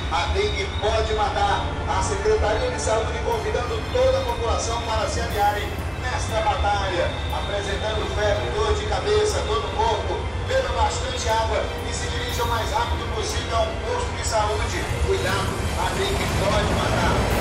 A dengue pode matar. A Secretaria de Saúde convidando toda a população para se aliarem nesta batalha, apresentando febre, dor de cabeça, dor no corpo, bebam bastante água e se dirijam o mais rápido possível a um posto de saúde. Cuidado, a dengue pode matar.